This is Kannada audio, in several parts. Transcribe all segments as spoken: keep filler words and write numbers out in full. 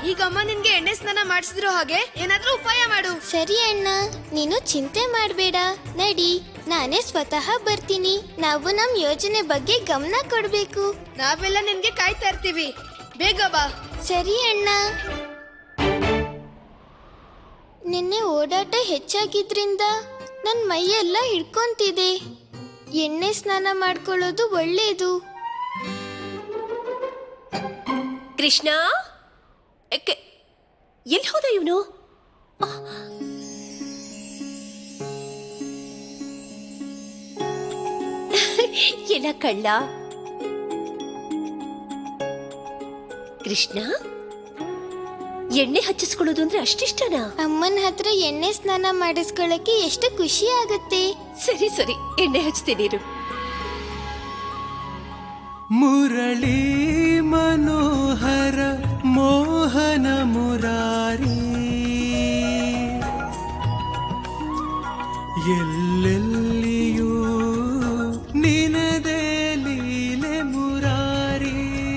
ಈಗ ಅಮ್ಮ ನಿನ್ಗೆ ಎಣ್ಣೆ ಸ್ನಾನ ಮಾಡಿಸಿದ್ರು ಹಾಗೆ ಏನಾದ್ರೂ ಉಪಾಯ ಮಾಡು. ಸರಿ ಅಣ್ಣ, ನೀನು ಚಿಂತೆ ಮಾಡಬೇಡ. ನಡಿ, ನಾನೇ ಸ್ವತಃ ಬರ್ತೀನಿ. ನಾವು ನಮ್ ಯೋಜನೆ ಬಗ್ಗೆ ಗಮನ ಕೊಡ್ಬೇಕು. ನಾವೆಲ್ಲ ನಿನ್ಗೆ ಕಾಯ್ತಾ ಇರ್ತೀವಿ, ಬೇಗ ಬಾ. ಸರಿ ಅಣ್ಣ. ನಿನ್ನೆ ಓಡಾಟ ಹೆಚ್ಚಾಗಿದ್ರಿಂದ ನನ್ ಮೈಯೆಲ್ಲ ಹಿಡ್ಕೊಂತಿದೆ. ಎಣ್ಣೆ ಸ್ನಾನ ಮಾಡ್ಕೊಳ್ಳೋದು ಒಳ್ಳೇದು. ಕೃಷ್ಣ, ಎಲ್ಲಿ ಹೋದ ಇವನು? ಎಲ್ಲ ಕಳ್ಳ. ಕೃಷ್ಣ, ಎಣ್ಣೆ ಹಚ್ಚಿಸ್ಕೊಳ್ಳೋದು ಅಂದ್ರೆ ಅಷ್ಟಿಷ್ಟನಾ? ಅಮ್ಮನ ಹತ್ರ ಎಣ್ಣೆ ಸ್ನಾನ ಮಾಡಿಸ್ಕೊಳ್ಳಕ್ಕೆ ಎಷ್ಟು ಖುಷಿ ಆಗುತ್ತೆ. ಸರಿ ಸರಿ, ಎಣ್ಣೆ ಹಚ್ತೀನಿ. ಮುರಳಿ ಮನೋಹರ ಮೋಹನ ಮುರಾರಿ, ಎಲ್ಲೆಲ್ಲಿಯೂ ನಿನದೇ ಲೀಲೆ ಮುರಾರಿ.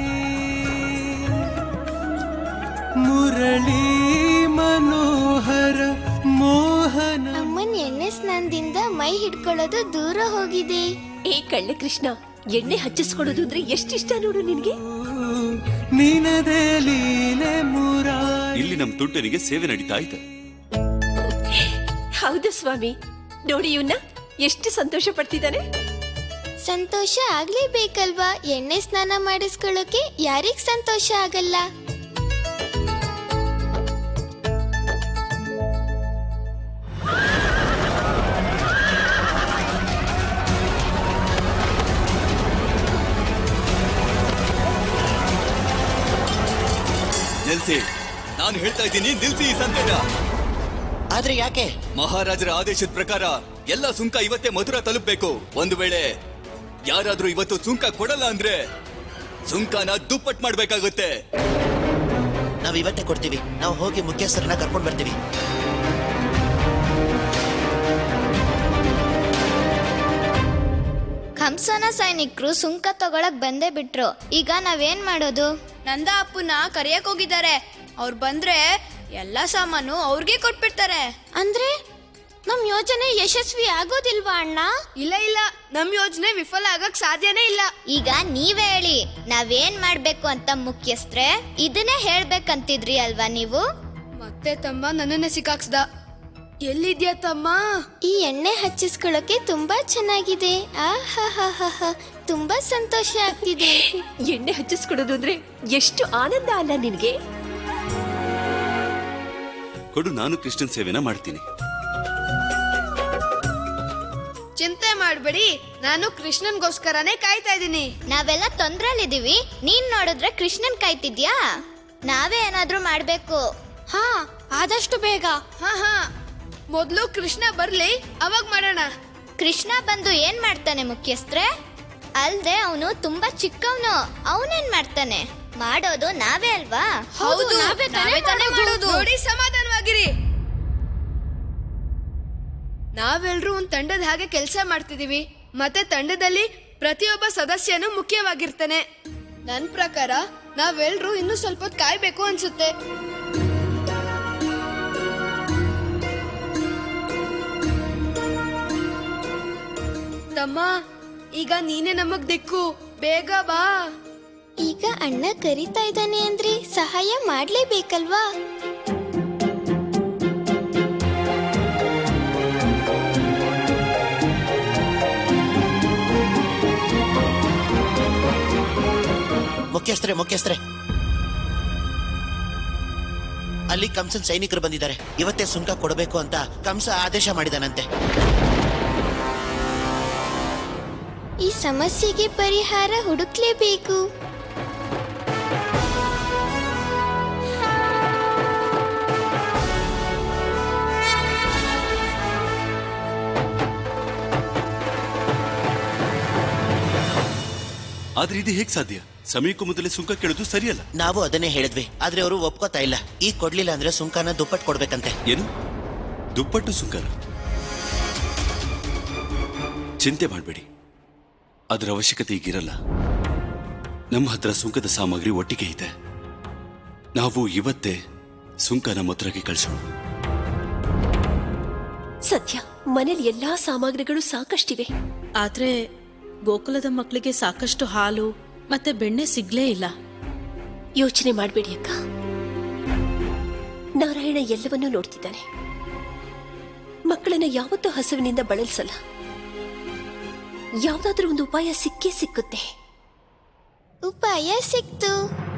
ಮುರಳಿ ಮನೋಹರ ಮೋಹನ. ಅಮ್ಮನ ಎಣ್ಣೆ ಸ್ನಾನದಿಂದ ಮೈ ಹಿಡ್ಕೊಳ್ಳೋದು ದೂರ ಹೋಗಿದೆ. ಏ ಕಳ್ಳ ಕೃಷ್ಣ, ಎಣ್ಣೆ ಹಚ್ಚಿಸ್ಕೊಳ್ಳೋದು ಅಂದ್ರೆ ಎಷ್ಟಿಷ್ಟ ನೋಡು ನಿನ್ಗೆ. ನಿನದೇ ಲೀಲೆ ಮುರಾರಿ. ಇಲ್ಲಿ ನಮ್ ತುಂಟನಿಗೆ ಸೇವೆ ನಡೀತಾ ಐತೆ. ಹೌದು ಸ್ವಾಮಿ, ನೋಡಿ ಇವನ್ನ ಎಷ್ಟು ಸಂತೋಷ ಪಡ್ತಿದ್ದಾನೆ. ಸಂತೋಷ ಆಗ್ಲೇಬೇಕಲ್ವಾ? ಎಣ್ಣೆ ಸ್ನಾನ ಮಾಡಿಸ್ಕೊಳ್ಳೋಕೆ ಯಾರಿಗ್ ಸಂತೋಷ ಆಗಲ್ಲ? ನಿಲ್ಸಿ, ನಾನು ಹೇಳ್ತಾ ಇದ್ದೀನಿ, ನಿಲ್ಸಿ ಈ ಸಂತೆನ. ಆದ್ರೆ ಯಾಕೆ? ಮಹಾರಾಜರ ಆದೇಶದ ಪ್ರಕಾರ ಎಲ್ಲ ಸುಂಕ ಇವತ್ತೇ ಮಥುರಾ ತಲುಪಬೇಕು. ಒಂದು ವೇಳೆ ಯಾರಾದ್ರೂ ಇವತ್ತು ಸುಂಕ ಕೊಡಲ್ಲ ಅಂದ್ರೆ ಸುಂಕನ ದುಪ್ಪಟ್ ಮಾಡ್ಬೇಕಾಗುತ್ತೆ. ನಾವ್ ಇವತ್ತೇ ಕೊಡ್ತೀವಿ. ನಾವು ಹೋಗಿ ಮುಖ್ಯಸ್ಥರನ್ನ ಕರ್ಕೊಂಡ್ ಬರ್ತೀವಿ. ಕಂಸನ ಸೈನಿಕರು ಸುಂಕ ತಗೊಳಕ್ ಬಂದೇ ಬಿಟ್ರು. ಈಗ ನಾವೇನ್ ಮಾಡೋದು? ನಂದ ಅಪ್ಪನ ಕರೆಯಕ್ ಹೋಗಿದ್ದಾರೆ. ಅವ್ರು ಬಂದ್ರೆ ಎಲ್ಲಾ ಸಾಮಾನು ಅವ್ರಿಗೆ ಕೊಟ್ಬಿಡ್ತಾರೆ. ಅಂದ್ರೆ ನಮ್ ಯೋಜನೆ ಯಶಸ್ವಿ ಆಗೋದಿಲ್ವಾ ಅಣ್ಣ? ಇಲ್ಲ ಇಲ್ಲ, ನಮ್ ಯೋಜನೆ ವಿಫಲ ಆಗಕ್ ಸಾಧ್ಯನೇ ಇಲ್ಲ. ಈಗ ನೀವೇ ಹೇಳಿ, ನಾವೇನ್ ಮಾಡ್ಬೇಕು ಅಂತ ಮುಖ್ಯಸ್ಥ್ರೆ? ಇದನ್ನೇ ಹೇಳ್ಬೇಕಂತಿದ್ರಿ ಅಲ್ವಾ ನೀವು? ಮತ್ತೆ ತಮ್ಮ ನನ್ನನ್ನೇ ಸಿಕ್ಕಾಕ್ಸ್ದ. ಎಲ್ಲಿದ್ಯಾ ತಮ್ಮ? ಈ ಎಣ್ಣೆ ಹಚ್ಚಿಸ್ಕೊಳ್ಳೋಕೆ ತುಂಬಾ ಚೆನ್ನಾಗಿದೆ. ಆಹಾಹಾಹಾ, ತುಂಬಾ ಸಂತೋಷ ಆಗ್ತಿದೆ. ಎಣ್ಣೆ ಹಚ್ಚಿಸ್ಕೊಳ್ಳೋದು ಅಂದ್ರೆ ಎಷ್ಟು ಆನಂದ ಅಲ್ಲ ನಿನ್ಗೆ? ಕೊಡು, ನಾನು ಕೃಷ್ಣನ್ ಸೇವೆನ ಮಾಡ್ತೀನಿ. ಚಿಂತೆ ಮಾಡ್ಬೇಡಿ, ನಾನು ಕೃಷ್ಣನ್ಗೋಸ್ಕರನೇ ಕಾಯ್ತಾ ಇದ್ದೀನಿ. ನಾವೆಲ್ಲ ತೊಂದ್ರಲ್ಲಿದೀವಿ, ನೀನ್ ನೋಡಿದ್ರೆ ಕೃಷ್ಣನ್ ಕಾಯ್ತಿದ್ಯಾ? ನಾವೇ ಏನಾದ್ರೂ ಮಾಡ್ಬೇಕು. ಹಾ, ಆದಷ್ಟು ಬೇಗ. ಹಾ ಹಾ, ಮೊದ್ಲು ಕೃಷ್ಣ ಬರ್ಲಿ, ಅವಾಗ ಮಾಡೋಣ. ಕೃಷ್ಣ ಬಂದು ಏನ್ ಮಾಡ್ತಾನೆ ಮುಖ್ಯಸ್ಥ್ರೆ? ಅಲ್ದೆ ಅವನು ತುಂಬಾ ಚಿಕ್ಕವನು, ಅವನೇನ್ ಮಾಡ್ತಾನೆ? ಮಾಡೋದು ನಾವೇ ಅಲ್ವಾ? ಹೌದು, ನಾವೇ ತಾನೇ ಮಾಡೋದು. ನೋಡಿ, ಸಮಾಧಾನವಾಗಿರಿ. ನಾವೆಲ್ರೂ ಒಂದ್ ತಂಡದ ಹಾಗೆ ಕೆಲಸ ಮಾಡ್ತಿದೀವಿ. ಮತ್ತೆ ತಂಡದಲ್ಲಿ ಪ್ರತಿಯೊಬ್ಬ ಸದಸ್ಯನು ಮುಖ್ಯವಾಗಿರ್ತಾನೆ. ನನ್ ಪ್ರಕಾರ ನಾವೆಲ್ರೂ ಇನ್ನೂ ಸ್ವಲ್ಪ ಹೊತ್ತು ಕಾಯ್ಬೇಕು ಅನ್ಸುತ್ತೆ. ತಮ್ಮ, ಈಗ ನೀನೇ ನಮಗ್ ದಿಕ್ಕು, ಬೇಗ ಬಾ. ಈಗ ಅಣ್ಣ ಕರಿತಾ ಇದ್ದಾನೆ ಅಂದ್ರೆ ಸಹಾಯ ಮಾಡ್ಲೇಬೇಕಲ್ವಾ? ಮುಖ್ಯಸ್ಥರೇ ಮುಖ್ಯಸ್ಥರೇ ಅಲ್ಲಿ ಕಂಸನ್ ಸೈನಿಕರು ಬಂದಿದ್ದಾರೆ. ಇವತ್ತೇ ಸುಂಕ ಕೊಡಬೇಕು ಅಂತ ಕಂಸ ಆದೇಶ ಮಾಡಿದಾನಂತೆ. ಈ ಸಮಸ್ಯೆಗೆ ಪರಿಹಾರ ಹುಡುಕ್ಲೇಬೇಕು. ಆದ್ರೆ ಇದು ಹೇಗ್ ಸಾಧ್ಯ? ಸಮಯಕ್ಕೂ ಮೊದಲೇ ಸುಂಕ ಕೇಳೋದು ಸರಿಯಲ್ಲ. ನಾವು ಅದನ್ನೇ ಹೇಳಿದ್ವಿ, ಆದ್ರೆ ಅವರು ಒಪ್ಕೋತಾ ಇಲ್ಲ. ಈಗ ಕೊಡ್ಲಿಲ್ಲ ಅಂದ್ರೆ ಸುಂಕನ ದುಪ್ಪಟ್ಟು ಕೊಡ್ಬೇಕಂತೆ. ಏನು? ದುಪ್ಪಟ್ಟು ಸುಂಕನ? ಚಿಂತೆ ಮಾಡಬೇಡಿ, ಅದರ ಅವಶ್ಯಕತೆ ಈಗಿರಲ್ಲ. ನಮ್ಮ ಹತ್ರ ಸುಂಕದ ಸಾಮಗ್ರಿ ಒಟ್ಟಿಗೆ ಇದೆ. ನಾವು ಇವತ್ತೇ ಸುಂಕನ ಮಥುರೆಗೆ ಕಳಿಸೋಣ. ಸದ್ಯ ಮನೇಲಿ ಎಲ್ಲಾ ಸಾಮಗ್ರಿಗಳು ಸಾಕಷ್ಟಿವೆ. ಆದ್ರೆ ಗೋಕುಲದ ಮಕ್ಕಳಿಗೆ ಸಾಕಷ್ಟು ಹಾಲು ಮತ್ತೆ ಬೆಣ್ಣೆ ಸಿಗ್ಲೇ ಇಲ್ಲ. ಯೋಚನೆ ಮಾಡಬೇಡಿ ಅಕ್ಕ, ನಾರಾಯಣ ಎಲ್ಲವನ್ನೂ ನೋಡ್ತಿದ್ದಾನೆ. ಮಕ್ಕಳನ್ನ ಯಾವತ್ತೂ ಹಸುವಿನಿಂದ ಬಳಲಿಸಲ್ಲ. ಯಾವ್ದಾದ್ರೂ ಒಂದು ಉಪಾಯ ಸಿಕ್ಕೇ ಸಿಕ್ಕುತ್ತೆ. ಉಪಾಯ ಸಿಕ್ತು.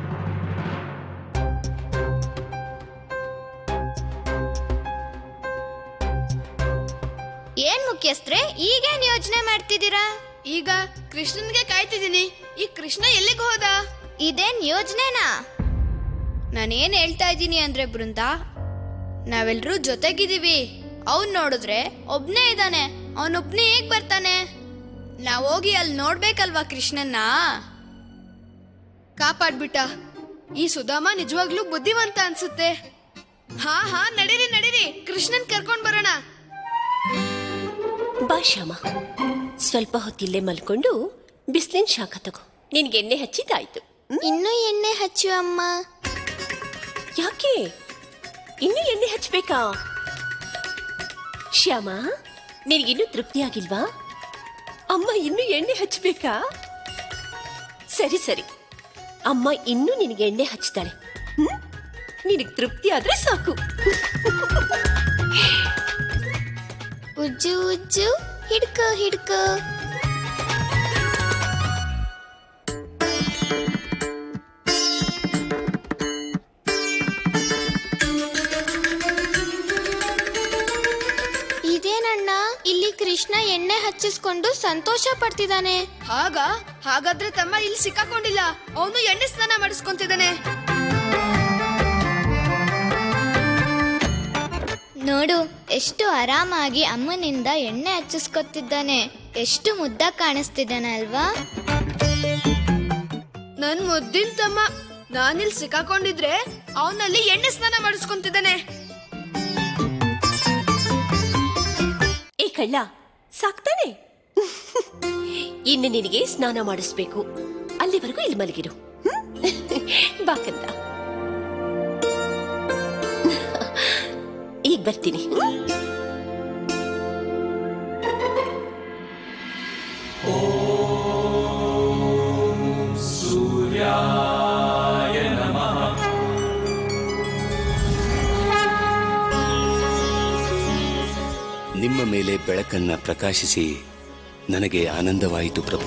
ಏನ್ ಮುಖ್ಯಸ್ಥ್ರೆ, ಈಗೇನ್ ಯೋಚನೆ ಮಾಡ್ತಿದ್ದೀರಾ? ಈಗ ಕೃಷ್ಣನ್ಗೆ ಕಾಯ್ತಿದ್ದೀನಿ. ಈ ಕೃಷ್ಣ ಎಲ್ಲಿಗೆ ಹೋದ? ಇದೇನ್ ಯೋಜನೆನಾ? ನಾನೇನ್ ಹೇಳ್ತಾ ಇದ್ದೀನಿ ಅಂದ್ರೆ ಬೃಂದ, ನಾವೆಲ್ರೂ ಜೊತೆಗಿದ್ದೀವಿ. ಅವ್ನ್ ನೋಡಿದ್ರೆ ಒಬ್ನೇ ಇದ್ದಾನೆ, ಅವನೊಬ್ನೇ ಹೇಗ್ ಬರ್ತಾನೆ? ನಾವ್ ಹೋಗಿ ಅಲ್ಲಿ ನೋಡ್ಬೇಕಲ್ವಾ ಕೃಷ್ಣನ್ನ. ಕಾಪಾಡ್ಬಿಟ್ಟ. ಈ ಸುಧಾಮ ನಿಜವಾಗ್ಲೂ ಬುದ್ಧಿವಂತ ಅನ್ಸುತ್ತೆ. ಹಾ ಹಾ ನಡೀರಿ ನಡೀರಿ, ಕೃಷ್ಣನ್ ಕರ್ಕೊಂಡ್ ಬರೋಣ. ಬಾ ಶ್ಯಾಮ, ಸ್ವಲ್ಪ ಹೊತ್ತಿಲ್ಲೇ ಮಲ್ಕೊಂಡು ಬಿಸಿಲಿನ ಶಾಖ ತಗೋ. ನಿನ್ಗೆ ಎಣ್ಣೆ ಹಚ್ಚಿದ್ದಾಯ್ತು. ಇನ್ನೂ ಎಣ್ಣೆ ಹಚ್ಚು ಅಮ್ಮ. ಯಾಕೆ ಇನ್ನೂ ಎಣ್ಣೆ ಹಚ್ಚಬೇಕಾ? ಶ್ಯಾಮ, ನಿನಗಿನ್ನೂ ತೃಪ್ತಿ ಆಗಿಲ್ವಾ? ಅಮ್ಮ ಇನ್ನೂ ಎಣ್ಣೆ ಹಚ್ಚಬೇಕಾ? ಸರಿ ಸರಿ, ಅಮ್ಮ ಇನ್ನೂ ನಿನಗೆ ಎಣ್ಣೆ ಹಚ್ತಾಳೆ. ಹ್ಮ್, ನಿನಗೆ ತೃಪ್ತಿ ಆದ್ರೆ ಸಾಕು. ಉಜ್ಜು ಉಜ್ಜು ಹಿಡ್ಕೋ ಹಿಡ್ಕೋ. ಇದೇನಣ್ಣ, ಇಲ್ಲಿ ಕೃಷ್ಣ ಎಣ್ಣೆ ಹಚ್ಚಿಸ್ಕೊಂಡು ಸಂತೋಷ ಪಡ್ತಿದ್ದಾನೆ. ಹಾಗ ಹಾಗಾದ್ರೆ ತಮ್ಮ ಇಲ್ಲಿ ಸಿಕ್ಕಾಕೊಂಡಿಲ್ಲ, ಅವನು ಎಣ್ಣೆ ಸ್ನಾನ ಮಾಡಿಸ್ಕೊಂತಿದ್ದಾನೆ. ನೋಡು, ಎಷ್ಟು ಆರಾಮಾಗಿ ಅಮ್ಮನಿಂದ ಎಣ್ಣೆ ಹಚ್ಚಿಸ್ಕೊತಿದ್ದಾನೆ. ಎಷ್ಟು ಮುದ್ದ ಕಾಣಿಸ್ತಿದ್ದಾನೆ ಅಲ್ವಾ? ನನ್ ಮುದ್ದಿನ ತಮ್ಮ, ನಾನಿಲ್ಲಿ ಸಿಕ್ಕಾಕೊಂಡಿದ್ರೆ ಅವನಲ್ಲಿ ಎಣ್ಣೆ ಸ್ನಾನ ಮಾಡಿಸ್ಕೊಂತಿದ್ದಾನೆ. ಏ ಕಳ್ಳ, ಸಾಕ್ತಾನೆ. ಇನ್ನು ನಿನಗೆ ಸ್ನಾನ ಮಾಡಿಸ್ಬೇಕು. ಅಲ್ಲಿವರೆಗೂ ಇಲ್ಲಿ ಮಲಗಿರು. ಬಾಕಂತ ಈಗ ಬರ್ತೀನಿ. ಸೂರ್ಯಾಯ ನಮಃ. ನಿಮ್ಮ ಮೇಲೆ ಬೆಳಕನ್ನ ಪ್ರಕಾಶಿಸಿ ನನಗೆ ಆನಂದವಾಯಿತು ಪ್ರಭು.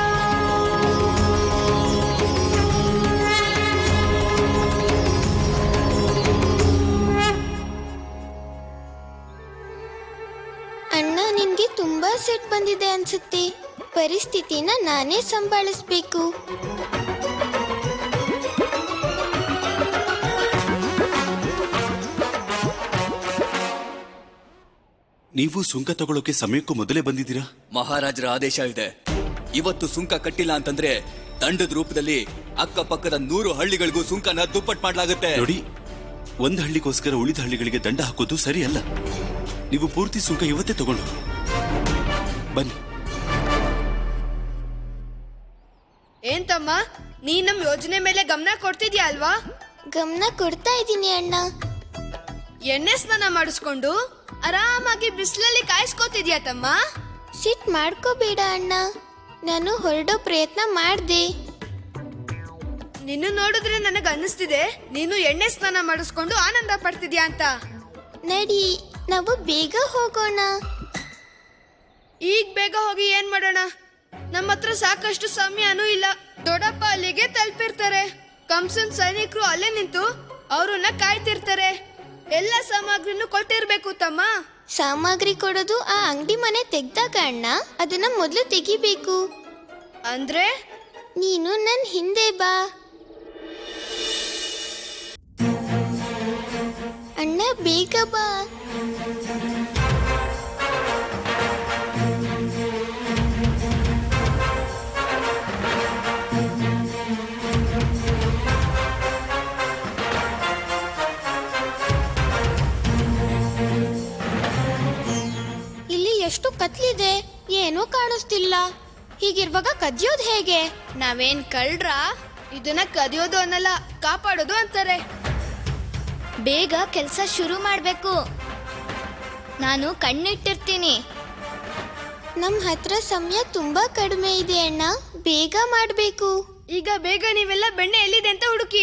ಅಣ್ಣ, ನಿನ್ಗೆ ತುಂಬಾ ಸಿಟ್ ಬಂದಿದೆ ಅನ್ಸುತ್ತೆ. ಪರಿಸ್ಥಿತಿನ ನಾನೇ ಸಂಭಾಳಿಸ್ಬೇಕು. ನೀವು ಸುಂಕ ತಗೊಳ್ಳೋಕೆ ಸಮಯಕ್ಕೂ ಮೊದಲೇ ಬಂದಿದ್ದೀರಾ? ಮಹಾರಾಜರ ಆದೇಶ ಇದೆ. ಇವತ್ತು ಸುಂಕ ಕಟ್ಟಿಲ್ಲ ಅಂತಂದ್ರೆ ದಂಡದ ರೂಪದಲ್ಲಿ ಅಕ್ಕಪಕ್ಕದ ನೂರು ಹಳ್ಳಿಗಳಿಗೂ ಸುಂಕನ ದುಪ್ಪಟ್ಟು ಮಾಡಲಾಗುತ್ತೆ. ನೋಡಿ, ಒಂದ್ ಹಳ್ಳಿಗೋಸ್ಕರ ಉಳಿದ ಹಳ್ಳಿಗಳಿಗೆ ದಂಡ ಹಾಕೋದು ಸರಿ ಅಲ್ಲ. ನೀವು ಪೂರ್ತಿ ಸುಂಕ ಇವತ್ತೇ ತಗೊಂಡು ಬನ್ನಿ. ಏನ್ ತಮ್ಮ, ನೀ ನಮ್ ಯೋಜನೆ ಮೇಲೆ ಗಮನ ಕೊಡ್ತಿದ್ಯಾ ಅಲ್ವಾ? ಗಮನ ಕೊಡ್ತಾ ಇದ್ದೀನಿ ಅಣ್ಣ. ಎಣ್ಣೆ ಸ್ನಾನ ಮಾಡಿಸ್ಕೊಂಡು ಆರಾಮಾಗಿ ಬಿಸಿಲಲ್ಲಿ ಕಾಯಿಸ್ಕೋತಿದ್ಯಾ ತಮ್ಮ? ಸಿಟ್ ಮಾಡ್ಕೋಬೇಡ ಅಣ್ಣ, ನಾನು ಹೊರಡೋ ಪ್ರಯತ್ನ ಮಾಡ್ದೆ. ನಿನ್ನ ನೋಡಿದ್ರೆ ನನಗ್ ಅನ್ನಿಸ್ತಿದೆ ನೀನು ಎಣ್ಣೆ ಸ್ನಾನ ಮಾಡಿಸ್ಕೊಂಡು ಆನಂದ ಪಡ್ತಿದ್ಯಾ ಅಂತ. ನಡಿ, ನಾವು ಬೇಗ ಹೋಗೋಣ. ಈಗ ಬೇಗ ಹೋಗಿ ಏನ್ ಮಾಡೋಣ? ನಮ್ಮ ಹತ್ರ ಸಾಕಷ್ಟು ಸಮಯನೂ ಇಲ್ಲ. ದೊಡ್ಡಪ್ಪ ಅಲ್ಲಿಗೆ ತಲುಪಿರ್ತಾರೆ. ಕಂಸನ್ ಸೈನಿಕರು ಅಲ್ಲೇ ನಿಂತು ಅವ್ರನ್ನ ಕಾಯ್ತಿರ್ತಾರೆ. ಎಲ್ಲ ಸಾಮಗ್ರಿನೂ ಕೊಟ್ಟಿರ್ಬೇಕು ತಮ್ಮ. ಸಾಮಗ್ರಿ ಕೊಡೋದು ಆ ಅಂಗಡಿ ಮನೆ ತೆಗ್ದಾಗ ಅಣ್ಣ, ಅದನ್ನ ಮೊದಲು ತೆಗಿಬೇಕು. ಅಂದ್ರೆ ನೀನು ನನ್ ಹಿಂದೆ ಬಾ ಅಣ್ಣ, ಬೇಗ ಬಾ. ಇಲ್ಲಿ ಎಷ್ಟು ಕತ್ಲಿದೆ, ಏನೂ ಕಾಣಿಸ್ತಿಲ್ಲ. ಹೀಗಿರುವಾಗ ಕದಿಯೋದು ಹೇಗೆ? ನಾವೇನ್ ಕಳ್ರ? ಇದನ್ನ ಕದಿಯೋದು ಅನ್ನಲ್ಲ, ಕಾಪಾಡೋದು ಅಂತಾರೆ. ಬೇಗ ಕೆಲಸ ಶುರು ಮಾಡಬೇಕು. ನಾನು ಕಣ್ಣಿಟ್ಟಿರ್ತೀನಿ. ನಮ್ ಹತ್ರ ಸಮಯ ತುಂಬಾ ಕಡಿಮೆ ಇದೆ ಅಣ್ಣ, ಬೇಗ ಮಾಡ್ಬೇಕು. ಈಗ ಬೇಗ ನೀವೆಲ್ಲ ಬೆಣ್ಣೆ ಎಲ್ಲಿದೆ ಅಂತ ಹುಡುಕಿ.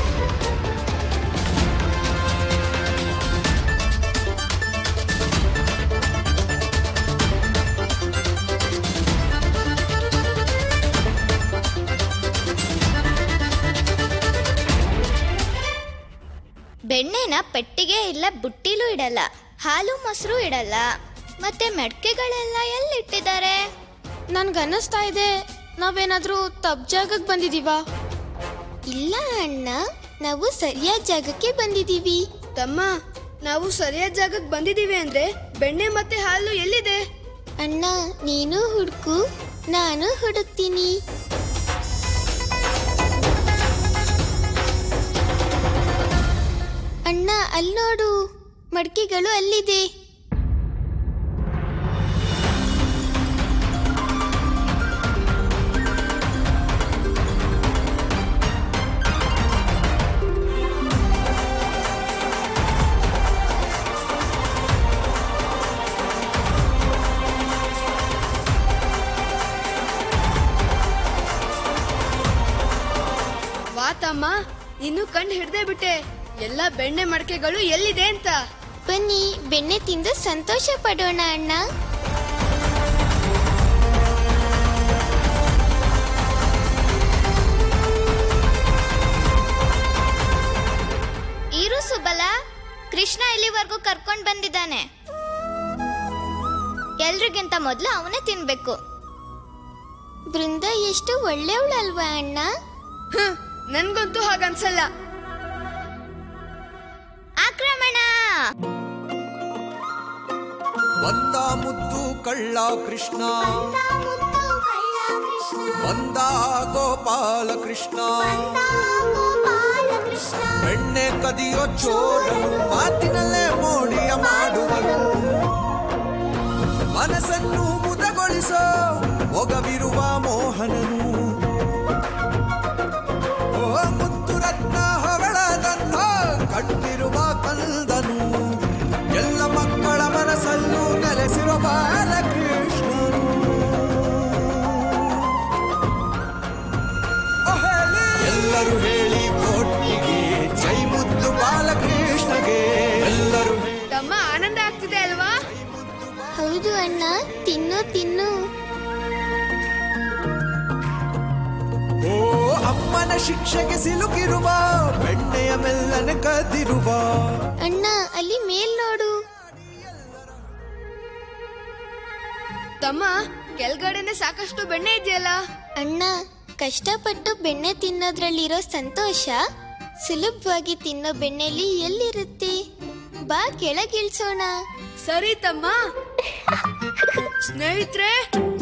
ಬೆಣ್ಣೆನ ಪೆಟ್ಟಿಗೆ ಇಲ್ಲ ಬುಟ್ಟಿಲೂ ಇಡಲ್ಲ, ಹಾಲು ಮೊಸರು ಇಡಲ್ಲ, ಮತ್ತೆ ಮಡಕೆಗಳೆಲ್ಲ ಎಲ್ಲಿಟ್ಟಿದ್ದಾರೆ? ನನ್ಗನ್ನಿಸ್ತಾ ಇದೆ ನಾವೇನಾದ್ರೂ ತಪ್ಪು ಜಾಗಕ್ಕೆ ಬಂದಿದೀವಾ? ಇಲ್ಲ ಅಣ್ಣ, ನಾವು ಸರಿಯಾದ ಜಾಗಕ್ಕೆ ಬಂದಿದೀವಿ. ತಮ್ಮ, ನಾವು ಸರಿಯಾದ ಜಾಗಕ್ಕೆ ಬಂದಿದೀವಿ ಅಂದ್ರೆ ಬೆಣ್ಣೆ ಮತ್ತೆ ಹಾಲು ಎಲ್ಲಿದೆ? ಅಣ್ಣ ನೀನು ಹುಡುಕು, ನಾನು ಹುಡುಕ್ತೀನಿ. ಅಣ್ಣ ಅಲ್ಲಿ ನೋಡು, ಮಡಕೆಗಳು ಅಲ್ಲಿದೆ. ವಾ ತಮ್ಮ, ಇನ್ನು ಕಣ್ಣು ಹಿಡ್ದೇ ಬಿಟ್ಟೆ ಎಲ್ಲ ಬೆಣ್ಣೆ ಮಡಕೆಗಳು ಎಲ್ಲಿದೆ ಅಂತ. ಬನ್ನಿ ಬೆಣ್ಣೆ ತಿಂದು ಸಂತೋಷ ಪಡೋಣ ಅಣ್ಣ. ಇರು ಸುಬಲ, ಕೃಷ್ಣ ಇಲ್ಲಿವರೆಗೂ ಕರ್ಕೊಂಡ್ ಬಂದಿದ್ದಾನೆ. ಎಲ್ರಿಗಿಂತ ಮೊದ್ಲು ಅವನೇ ತಿನ್ಬೇಕು. ಬೃಂದ ಎಷ್ಟು ಒಳ್ಳೆಯವಳಲ್ವಾ ಅಣ್ಣ? ಹ್ಮ್, ನನ್ಗಂತೂ ಹಾಗನ್ಸಲ್ಲ. ಆಕ್ರಮಣ! ಬಂದ ಮುದ್ದು ಕಳ್ಳ ಕೃಷ್ಣ, ಬಂದ ಗೋಪಾಲ ಕೃಷ್ಣ, ಬೆಣ್ಣೆ ಕದಿಯೋ ಚೋರನು, ಮಾತಿನಲ್ಲೇ ಮೋಡಿಯ ಮಾಡುವನು, ಮನಸ್ಸನ್ನು ಮುದಗೊಳಿಸೋ ಒಗವಿರುವ ಮೋಹನನು, ಓ ಮುತ್ತು ರತ್ನ ಹೊಗಳದಂಥ ಕಣ್ಣಿರುವ ಕಂದನು, ಎಲ್ಲ ಮಕ್ಕಳ ಮನಸ್ಸಲ್ಲೂ ನೆಲೆಸಿರುವ ಬಾಲಕೃಷ್ಣನು. ಎಲ್ಲರೂ ಹೇಳಿ ಒಟ್ಟಿಗೆ ಜೈ ಮುದ್ದು ಬಾಲಕೃಷ್ಣಗೆ. ಎಲ್ಲರೂ ತಮ್ಮ, ಆನಂದ ಆಗ್ತಿದೆ ಅಲ್ವಾ? ಹೌದು ಅಣ್ಣ, ತಿನ್ನು ತಿನ್ನು. ಓ ಅಮ್ಮನ ಶಿಕ್ಷೆಗೆ ಸಿಲುಕಿರುವ ಬೆಣ್ಣೆಯ ಮೆಲ್ಲನೆ ಕದಿರುವ. ಅಣ್ಣ ಅಲ್ಲಿ ಮೇಲ್ ನೋಡು. ತಮ್ಮ, ಕೆಳಗಡೆನೆ ಸಾಕಷ್ಟು ಬೆಣ್ಣೆ ಇದೆಯಲ್ಲ. ಅಣ್ಣ, ಕಷ್ಟಪಟ್ಟು ಬೆಣ್ಣೆ ತಿನ್ನೋದ್ರಲ್ಲಿರೋ ಸಂತೋಷ ಸುಲಭವಾಗಿ ತಿನ್ನೋ ಬೆಣ್ಣೆಲಿ ಎಲ್ಲಿರುತ್ತೆ? ಬಾ ಕೆಳಗಿಳಿಸೋಣ. ಸರಿ ತಮ್ಮ. ಸ್ನೇಹಿತರೆ,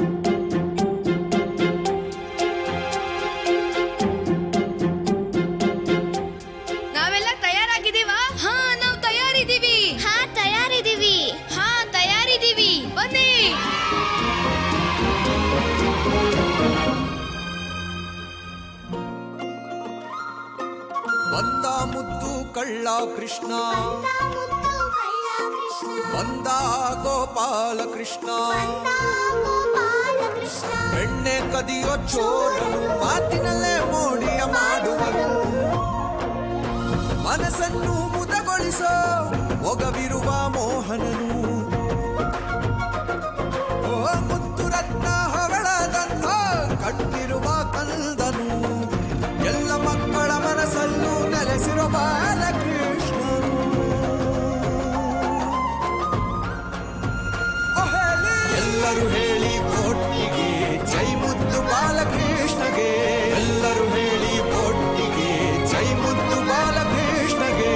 ನಾವೆಲ್ಲ ತಯಾರಾಗಿದ್ದೀವಾ? ಹಾ, ನಾವು ತಯಾರಿದ್ದೀವಿ. ಹಾ, ತಯಾರಿದ್ದೀವಿ. ಹಾ, ತಯಾರಿದ್ದೀವಿ. ಬನ್ನಿ. ಬಂದ ಮುದ್ದು ಕಳ್ಳ ಕೃಷ್ಣ, ಬಂದ ಗೋಪಾಲ ಕೃಷ್ಣ, ಬೆಣ್ಣೆ ಕದಿಯೋ ಚೋರನು, ಮಾತಿನಲ್ಲೇ ಮೋಡಿಯ ಮಾಡುವನು, ಮನಸ್ಸನ್ನು ಮುದಗೊಳಿಸೋ ಒಗವಿರುವ ಮೋಹನನು, ಓ ಮುತ್ತು ರತ್ನ ಹೊಗಳದಂಥ ಕಣ್ಣಿರುವ ಕಂದನು, ಎಲ್ಲ ಮಕ್ಕಳ ಮನಸ್ಸಲ್ಲೂ ನೆಲೆಸಿರೋ ಬಾಲಕೃಷ್ಣನು. ಎಲ್ಲರೂ ಹೇಳಿ ಒಟ್ಟಿಗೆ ಜೈ ಮುದ್ದು ಬಾಲಕೃಷ್ಣಗೆ. ಎಲ್ಲರೂ ಹೇಳಿ ಒಟ್ಟಿಗೆ ಜೈ ಮುದ್ದು ಬಾಲಕೃಷ್ಣಗೆ.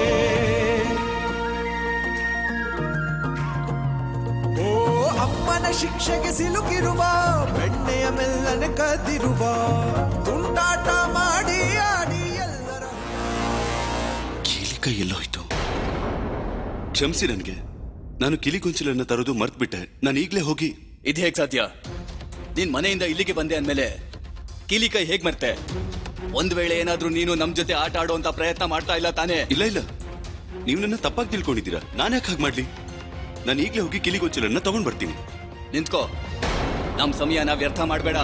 ಓ ಅಮ್ಮನ ಶಿಕ್ಷೆಗೆ ಸಿಲುಕಿರುವ ಬೆಣ್ಣೆಯ ಮೆಲ್ಲನೆ ಕದಿರುವ, ತುಂಟಾಟ ಮಾಡಿ ಆಡಿ ಎಲ್ಲರ. ಕೀಲಿಕೈ ಎಲ್ಲೋಯ್ತು? ಕ್ಷಮಿಸಿ ನನಗೆ, ನಾನು ಕಿಲಿಗೊಂಚಲನ್ನ ತರೋದು ಮರ್ತ್ ಬಿಟ್ಟೆ. ನಾನು ಈಗ್ಲೇ ಹೋಗಿ. ಇದು ಹೇಗ್ ಸಾಧ್ಯ? ನೀನ್ ಮನೆಯಿಂದ ಇಲ್ಲಿಗೆ ಬಂದೆ ಅಂದ್ಮೇಲೆ ಕೀಲಿಕೈ ಹೇಗ್ ಮರ್ತೆ? ಒಂದ್ ವೇಳೆ ಏನಾದ್ರೂ ನೀನು ನಮ್ ಜೊತೆ ಆಟ ಆಡುವಂತ ಪ್ರಯತ್ನ ಮಾಡ್ತಾ ಇಲ್ಲ ತಾನೇ? ಇಲ್ಲ ಇಲ್ಲ, ನೀವು ನನ್ನ ತಪ್ಪಾಗಿ ತಿಳ್ಕೊಂಡಿದ್ದೀರಾ. ನಾನು ಯಾಕೆ ಹಾಗೆ ಮಾಡ್ಲಿ? ನಾನು ಈಗಲೇ ಹೋಗಿ ಕಿಲಿಗೊಚ್ಚಲನ್ನ ತಗೊಂಡ್ ಬರ್ತೀನಿ. ನಿಂತ್ಕೋ, ನಮ್ ಸಮಯನ ವ್ಯರ್ಥ ಮಾಡಬೇಡ.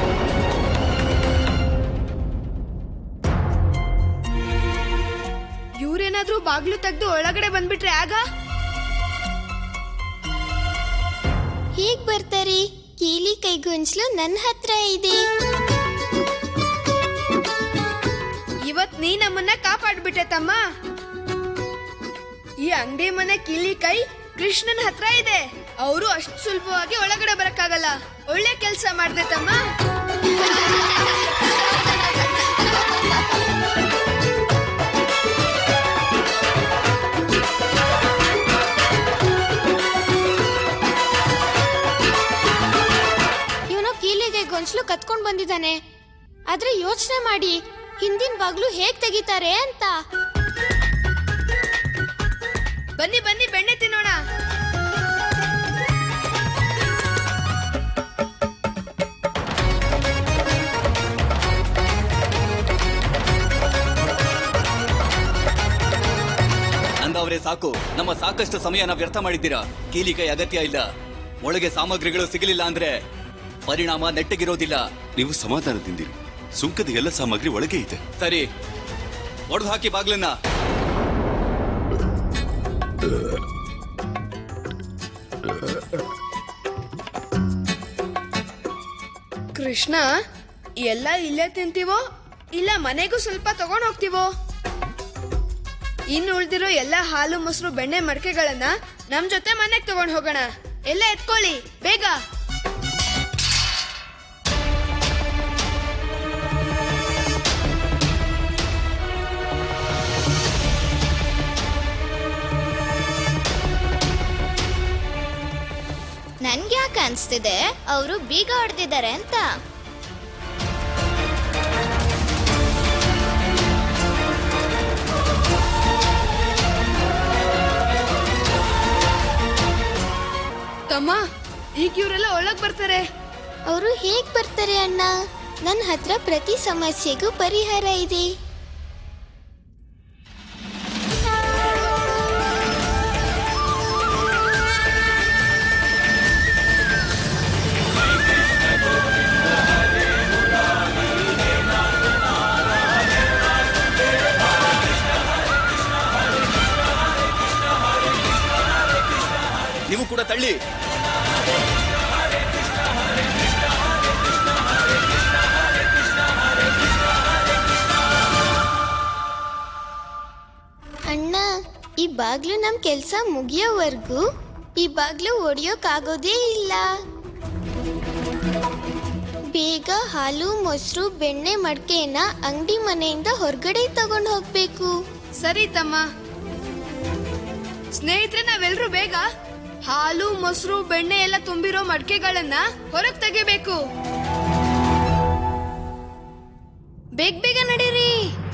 ಇವ್ರೇನಾದ್ರೂ ಬಾಗ್ಲು ತೆಗ್ದು ಒಳಗಡೆ ಬಂದ್ಬಿಟ್ರೆ ಆಗ ಹೇಗ್ ಬರ್ತಾರೆ? ಕೀಲಿ ಕೈಗೊಂಚಲು ನನ್ನ ಹತ್ರ ಇದೆ. ಇವತ್ ನೀ ನಮ್ಮನ್ನ ಕಾಪಾಡ್ಬಿಟ್ಟೆ ತಮ್ಮ. ಈ ಅಂಗಡಿ ಮನೆ ಕೀಲಿ ಕೈ ಕೃಷ್ಣನ ಹತ್ರ ಇದೆ. ಅವರು ಅಷ್ಟು ಸುಲಭವಾಗಿ ಒಳಗಡೆ ಬರಕ್ಕಾಗಲ್ಲ. ಒಳ್ಳೆ ಕೆಲಸ ಮಾಡ್ದೆ ತಮ್ಮ. ಇವನು ಕೀಲಿಗೆ ಗೊಂಚಲು ಕತ್ಕೊಂಡ್ ಬಂದಿದ್ದಾನೆ. ಆದ್ರೆ ಯೋಚನೆ ಮಾಡಿ, ಹಿಂದಿನ ಬಾಗ್ಲು ಹೇಗ್ ತೆಗಿತಾರೆ ಅಂತ. ಬನ್ನಿ ಬನ್ನಿ ಬೆಣ್ಣೆ ತಿನ್ನೋಣ. ನಂದವರೇ ಸಾಕು, ನಮ್ಮ ಸಾಕಷ್ಟು ಸಮಯನ ವ್ಯರ್ಥ ಮಾಡಿದ್ದೀರಾ. ಕೀಲಿಕೈ ಅಗತ್ಯ ಇಲ್ಲ. ಒಳಗೆ ಸಾಮಗ್ರಿಗಳು ಸಿಗಲಿಲ್ಲ ಅಂದ್ರೆ ಪರಿಣಾಮ ನೆಟ್ಟಗಿರೋದಿಲ್ಲ. ನೀವು ಸಮಾಧಾನದಿಂದಿರಿ. ಸುಂಕದ ಎಲ್ಲ ಸಾಮಗ್ರಿ ಒಳಗೆ ಇದೆ. ಸರಿ, ಒಡೆದು ಹಾಕಿ ಬಾಗ್ಲನ್ನ. ಕೃಷ್ಣ, ಎಲ್ಲ ಇಲ್ಲೇ ತಿಂತೀವೋ ಇಲ್ಲ ಮನೆಗೂ ಸ್ವಲ್ಪ ತಗೊಂಡ್ ಹೋಗ್ತೀವೋ? ಇನ್ನು ಉಳ್ದಿರೋ ಎಲ್ಲ ಹಾಲು ಮೊಸರು ಬೆಣ್ಣೆ ಮಡಕೆಗಳನ್ನ ನಮ್ ಜೊತೆ ಮನೆಗ್ ತಗೊಂಡ್ ಹೋಗೋಣ. ಎಲ್ಲ ಎತ್ಕೊಳ್ಳಿ ಬೇಗ. ನನ್ಗೆ ಯಾಕೆ ಅನ್ಸ್ತಿದೆ ಅವರು ಬೀಗ ಹೊಡೆದಿದ್ದಾರೆ ಅಂತ. ತಮ್ಮ, ಈಗ ಇವರೆಲ್ಲ ಒಳಗ್ ಬರ್ತಾರೆ. ಅವರು ಹೇಗ್ ಬರ್ತಾರೆ ಅಣ್ಣ? ನನ್ನ ಹತ್ರ ಪ್ರತಿ ಸಮಸ್ಯೆಗೂ ಪರಿಹಾರ ಇದೆ. ನೀವು ಕೂಡ ತಳ್ಳಿ. ಅಣ್ಣ, ಈ ಬಾಗ್ಲು ನಮ್ ಕೆಲ್ಸ ಮುಗಿಯೋವರೆಗೂ ಈ ಬಾಗ್ಲು ಒಡೆಯೋಕ್ಕಾಗೋದೇ ಇಲ್ಲ. ಬೇಗ ಹಾಲು ಮೊಸರು ಬೆಣ್ಣೆ ಮಡಕೆನ ಅಂಗಡಿ ಮನೆಯಿಂದ ಹೊರಗಡೆ ತಗೊಂಡು ಹೋಗ್ಬೇಕು. ಸರಿ ತಮ್ಮ. ಸ್ನೇಹಿತರೆ, ನಾವೆಲ್ಲರೂ ಬೇಗ ಹಾಲು ಮೊಸರು ಬೆಣ್ಣೆ ಎಲ್ಲ ತುಂಬಿರೋ ಮಡಕೆಗಳನ್ನ ಹೊರಗ್ ತೆಗಿಬೇಕು. ಬೇಗ ಬೇಗ ನಡೀರಿ.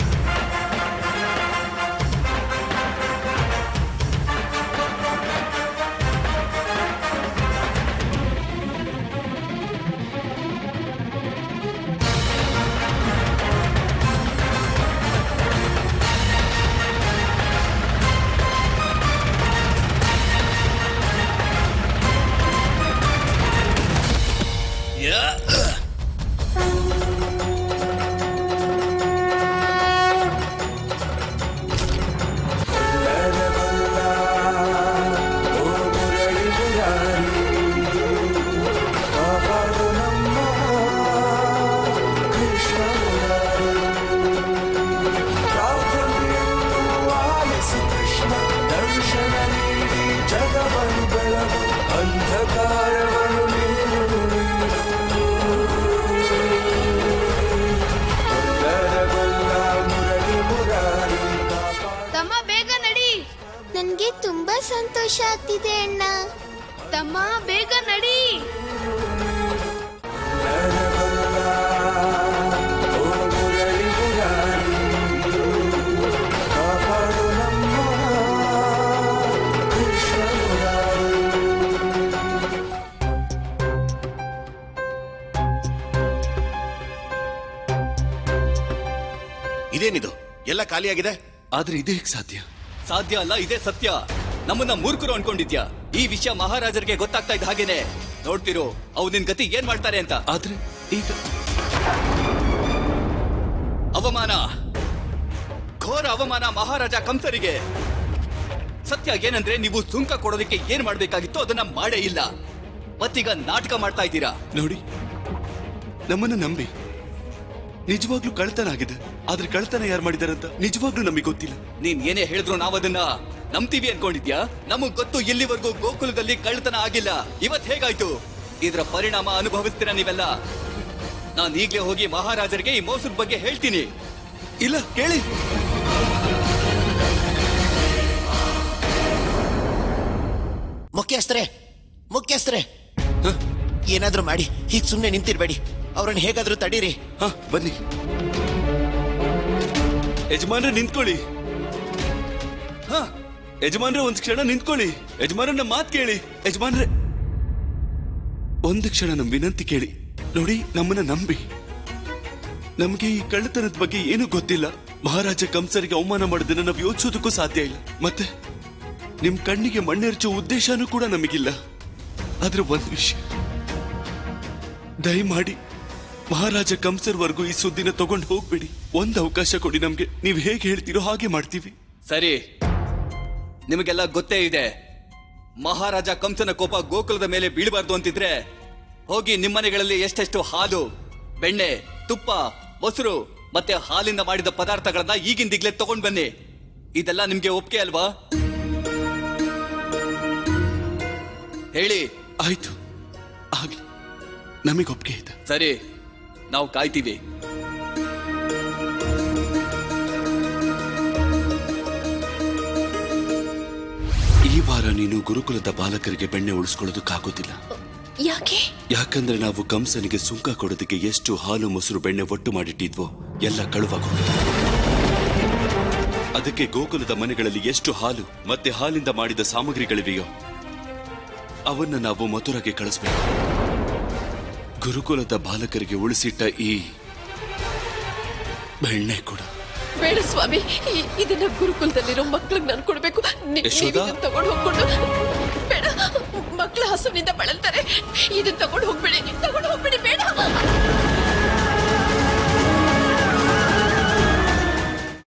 ನನ್ಗೆ ತುಂಬಾ ಸಂತೋಷ ಆಗ್ತಿದೆ ಅಣ್ಣ. ತಮ್ಮ, ಬೇಗ ನಡಿ. ಇದೇನಿದು? ಎಲ್ಲ ಖಾಲಿಯಾಗಿದೆ. ಆದ್ರೆ ಇದು ಹೇಗೆ ಸಾಧ್ಯ? ಸಾಧ್ಯ ಅಲ್ಲ, ಇದೇ ಸತ್ಯ. ನಮ್ಮನ್ನ ಮೂರ್ಖರು ಅನ್ಕೊಂಡಿದ್ಯಾ? ಈ ವಿಷಯ ಮಹಾರಾಜರಿಗೆ ಗೊತ್ತಾಗ್ತಾ ಇದ್ದ ಹಾಗೇನೆ ನೋಡ್ತಿರೋ ಅವು ನಿನ್ ಗತಿ ಏನ್ ಮಾಡ್ತಾರೆ ಅಂತ. ಆದ್ರೆ ಈಗ ಅವಮಾನ, ಘೋರ ಅವಮಾನ ಮಹಾರಾಜ ಕಂಸರಿಗೆ. ಸತ್ಯ ಏನಂದ್ರೆ ನೀವು ಸುಂಕ ಕೊಡೋದಕ್ಕೆ ಏನ್ ಮಾಡ್ಬೇಕಾಗಿತ್ತು ಅದನ್ನ ಮಾಡೇ ಇಲ್ಲ. ಮತ್ತೀಗ ನಾಟಕ ಮಾಡ್ತಾ ಇದ್ದೀರಾ. ನೋಡಿ, ನಮ್ಮನ್ನ ನಂಬಿ ನಿಜವಾಗ್ಲೂ ಕಳ್ತನ ಆಗಿದೆ. ಆದ್ರೆ ಕಳ್ತನ ಯಾರು ಮಾಡಿದಾರಂತ ನಿಜವಾಗ್ಲೂ ನಮಗೆ ಗೊತ್ತಿಲ್ಲ. ನೀನ್ ಏನೇ ಹೇಳಿದ್ರು ನಾವದನ್ನ ನಂಬ್ತೀವಿ ಅನ್ಕೊಂಡಿದ್ಯಾ? ನಮಗ್ ಗೊತ್ತು ಇಲ್ಲಿವರೆಗೂ ಗೋಕುಲದಲ್ಲಿ ಕಳ್ತನ ಆಗಿಲ್ಲ. ಇವತ್ ಹೇಗಾಯ್ತು? ಇದ್ರ ಪರಿಣಾಮ ಅನುಭವಿಸ್ತೀರಾ ನೀವೆಲ್ಲ. ನಾನ್ ಈಗ್ಲೇ ಹೋಗಿ ಮಹಾರಾಜರಿಗೆ ಈ ಮೋಸದ ಬಗ್ಗೆ ಹೇಳ್ತೀನಿ. ಇಲ್ಲ ಕೇಳಿ, ಮುಖ್ಯಸ್ಥರೇ ಮುಖ್ಯಸ್ಥರೇ ಏನಾದ್ರೂ ಮಾಡಿ ಹೀಗ್ ಸುಮ್ನೆ ನಿಂತಿರ್ಬೇಡಿ. ಅವ್ರನ್ನ ಹೇಗಾದ್ರೂ ತಡೀರಿ. ಹಾ ಬನ್ನಿ. ಯಜಮಾನ್ರೆ ನಿಂತ್ಕೊಳ್ಳಿ. ಹಾ ಯಜಮಾನ್ರೆ ಒಂದ್ ಕ್ಷಣ ನಿಂತ್ಕೊಳ್ಳಿ. ಯಜಮಾನ್ರನ್ನ ಮಾತ್ ಕೇಳಿ. ಯಜಮಾನ್ರೆ ಒಂದು ಕ್ಷಣ ನಮ್ ವಿನಂತಿ ಕೇಳಿ. ನೋಡಿ, ನಮ್ಮನ್ನ ನಂಬಿ. ನಮ್ಗೆ ಈ ಕಳ್ಳತನದ ಬಗ್ಗೆ ಏನೂ ಗೊತ್ತಿಲ್ಲ. ಮಹಾರಾಜ ಕಂಸರಿಗೆ ಅವಮಾನ ಮಾಡೋದನ್ನ ನಾವು ಯೋಚಿಸೋದಕ್ಕೂ ಸಾಧ್ಯ ಇಲ್ಲ. ಮತ್ತೆ ನಿಮ್ ಕಣ್ಣಿಗೆ ಮಣ್ಣೆರಚೋ ಉದ್ದೇಶನೂ ಕೂಡ ನಮಗಿಲ್ಲ. ಆದ್ರೆ ಒಂದ್ ವಿಷಯ, ದಯಮಾಡಿ ಮಹಾರಾಜ ಕಂಸರ್ವರೆಗೂ ಈ ಸುದ್ದಿನ ತಗೊಂಡು ಹೋಗ್ಬೇಡಿ. ಒಂದ್ ಅವಕಾಶ ಕೊಡಿ ನಮ್ಗೆ. ನೀವ್ ಹೇಗೆ ಹೇಳ್ತೀರೋ ಹಾಗೆ ಮಾಡ್ತೀವಿ. ಸರಿ, ನಿಮಗೆಲ್ಲ ಗೊತ್ತೇ ಇದೆ ಮಹಾರಾಜ ಕಂಸನ ಕೋಪ ಗೋಕುಲದ ಮೇಲೆ ಬೀಳಬಾರ್ದು ಅಂತಿದ್ರೆ ಹೋಗಿ ನಿಮ್ಮನೆಗಳಲ್ಲಿ ಎಷ್ಟೆಷ್ಟು ಹಾಲು, ಬೆಣ್ಣೆ, ತುಪ್ಪ, ಮೊಸರು ಮತ್ತೆ ಹಾಲಿಂದ ಮಾಡಿದ ಪದಾರ್ಥಗಳನ್ನ ಈಗಿಂದಿಗ್ಲೇ ತಗೊಂಡ್ ಬನ್ನಿ. ಇದೆಲ್ಲ ನಿಮ್ಗೆ ಒಪ್ಪಿಗೆ ಅಲ್ವಾ? ಹೇಳಿ. ಆಯ್ತು, ಆಗ್ಲಿ, ನಮಗೆ ಒಪ್ಪಿಗೆ ಇದೆ. ಸರಿ, ನಾವು ಕಾಯ್ತೀವಿ. ಈ ವಾರ ನೀನು ಗುರುಕುಲದ ಬಾಲಕರಿಗೆ ಬೆಣ್ಣೆ ಉಳಿಸ್ಕೊಳ್ಳೋದಕ್ಕಾಗೋದಿಲ್ಲ. ಯಾಕೆ? ಯಾಕಂದ್ರೆ ನಾವು ಕಂಸನಿಗೆ ಸುಂಕ ಕೊಡೋದಕ್ಕೆ ಎಷ್ಟು ಹಾಲು, ಮೊಸರು, ಬೆಣ್ಣೆ ಒಟ್ಟು ಮಾಡಿಟ್ಟಿದ್ವೋ ಎಲ್ಲ ಕಳುವಾಗೋಗಿದೆ. ಅದಕ್ಕೆ ಗೋಕುಲದ ಮನೆಗಳಲ್ಲಿ ಎಷ್ಟು ಹಾಲು ಮತ್ತೆ ಹಾಲಿಂದ ಮಾಡಿದ ಸಾಮಗ್ರಿಗಳಿವೆಯೋ ಅವನ್ನ ನಾವು ಮಥುರಾಗೆ ಕಳಿಸ್ಬೇಕು. ಗುರುಕುಲದ ಬಾಲಕರಿಗೆ ಉಳಿಸಿಟ್ಟ ಈ ಬೆಣ್ಣೆ ಕೂಡ. ಬೇಡ ಸ್ವಾಮಿ, ಇದನ್ನ ಗುರುಕುಲದಲ್ಲಿರೋ ಮಕ್ಳಿಗೆ ನಾನು ಕೊಡ್ಬೇಕು. ತಗೊಂಡು ಹೋಗ್ಕೊಂಡು ಬೇಡ, ಮಕ್ಳ ಹಸುವಿನಿಂದ ಬಳಲ್ತಾರೆ. ಇದನ್ನ ತಗೊಂಡು ಹೋಗ್ಬೇಡಿ, ತಗೊಂಡು ಹೋಗ್ಬೇಡಿ, ಬೇಡ.